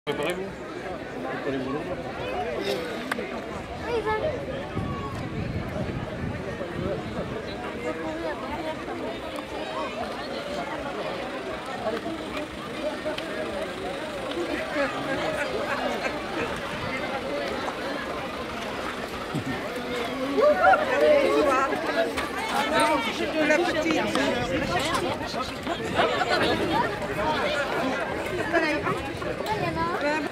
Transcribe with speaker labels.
Speaker 1: Préparez-vous. Prenez-vous l'eau.
Speaker 2: Oui, va.
Speaker 3: La petite.
Speaker 2: Il y en a un.